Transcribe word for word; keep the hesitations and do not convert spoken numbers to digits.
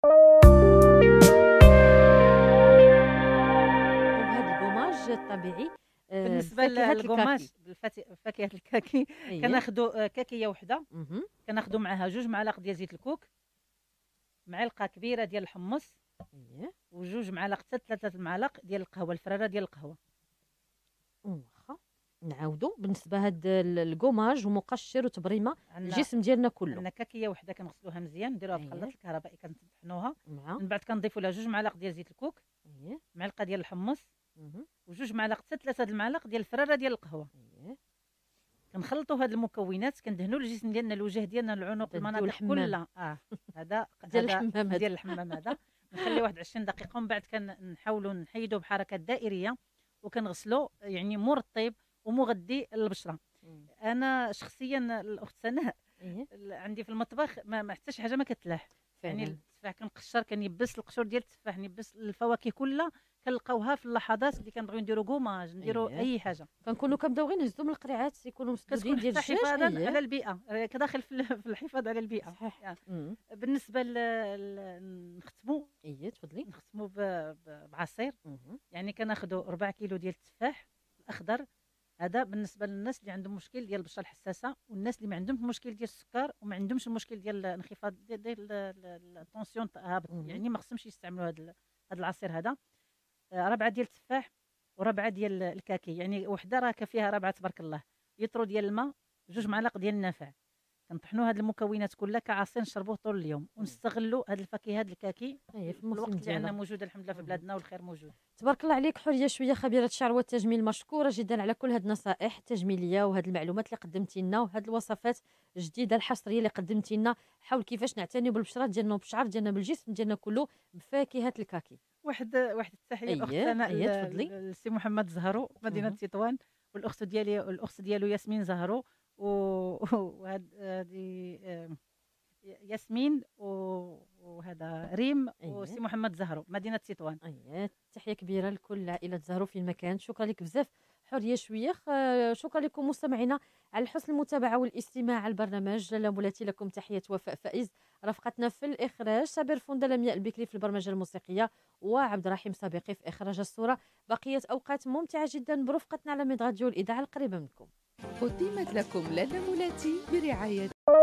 وهذا الكوماج الطبيعي آه، بالنسبه بفاكهة للكوماج الكاكي. بالفاكهه فاكهة الكاكي، اييه. كناخذوا كاكيه وحده، مهم. كناخذوا معاها جوج معالق ديال زيت الكوك، معلقه كبيره ديال الحمص، اييه. وجوج معالق حتى ثلاثه المعالق ديال القهوه، الفراره ديال القهوه. واخا نعاودو بالنسبه هاد ال- الكوماج ومقشر وتبريمه عندنا الجسم ديالنا كله. عندنا كاكيه وحده كنغسلوها مزيان، نديروها في اييه. الخلاط الكهربائي كنطحنوها، مع. من بعد كنضيفوا لها جوج معالق ديال زيت الكوك، اييه. معلقه ديال الحمص، مهم. وجوج معالق حتى ثلاثه المعالق ديال الفراره ديال القهوه. اييه. كنخلطوا هاد المكونات، كندهنوا الجسم ديالنا، الوجه ديالنا، العنق، نديو المناطق الحمام. كلها. اه هذا ديال هذا الحمام هذا. ديال الحمام هذا. نخليه واحد عشرين دقيقه، ومن بعد كنحاولوا نحيدوه بحركات دائريه، وكنغسلوا يعني مرطب ومغذي للبشره. مم. انا شخصيا الاخت سناء، اييه. ال- عندي في المطبخ ما, ما حتى شي حاجه ما كتلاح. يعني فعلا. التفاح كنقشر، كنيبس القشور ديال التفاح، نيبس الفواكه كلها، كنلقاوها في اللحظات اللي كنبغيو نديرو كوماج، نديرو اييه. اي حاجه. كنكونوا كنبداو غير نهزو من القريعات يكونوا مسدودين كتكون ديال حتى الدجاج. حفاظا اييه. على البيئه، آه، كداخل في ال- في الحفاظ على البيئه. صحيح. يعني مم. بالنسبه ل... ل- نختموا اييه تفضلي. نختموا ب... ب... بعصير. مهم. يعني كناخذوا ربع كيلو ديال التفاح الاخضر. هذا بالنسبه للناس اللي عندهم مشكل ديال البشره الحساسه، والناس اللي ما عندهمش مشكل ديال السكر، وما عندهمش المشكل ديال انخفاض ديال ديال الطونسيون هابط. مهم. يعني ما خصهمش يستعملوا هذا هذا العصير هذا. آه، ربعه ديال التفاح وربعه ديال الكاكي، يعني وحده راه فيها ربعه تبارك الله، لتر ديال الماء، جوج معالق ديال النافع. كنطحنوا هاد المكونات كلها كعصير نشربوه طول اليوم، ونستغلوا هاد الفاكهه هاد الكاكي اييه في في الموسم الوقت اللي عندنا ديالها. موجود الحمد لله في مهم. بلادنا، والخير موجود. تبارك الله عليك حوريه شويه، خبيره الشعر والتجميل، مشكوره جدا على كل هاد النصائح التجميليه وهاد المعلومات اللي قدمتي لنا، وهاد الوصفات الجديده الحصريه اللي قدمتي لنا حول كيفاش نعتنيو بالبشره ديالنا وبالشعر ديالنا بالجسم ديالنا كله بفاكهه الكاكي. واحد واحد التحيه الاخت اييه. سناء، اييه ل- تفضلي. ل- لسي محمد زهرو مدينه مهم. تطوان، والاخت ديالي الاخت ديالو ياسمين زهرو، و- وهاد هادي آه، ياسمين، و- وهذا ريم، وسي اييه. محمد زهرو مدينه تطوان. اييه تحيه كبيره لكل عائله زهرو في المكان. شكرا لك بزاف حوريه شويخ. آه، شكرا لكم مستمعينا على حسن المتابعه والاستماع على البرنامج. لاله مولاتي لكم تحيه وفاء فائز، رافقتنا في الاخراج سابر فوندا، لمياء البكري في البرمجه الموسيقيه، وعبد الرحيم صابقي في اخراج الصوره. بقيه اوقات ممتعه جدا برفقتنا على ميد راديو الاذاعه القريبه منكم. قدمت لكم لاله مولاتي برعاية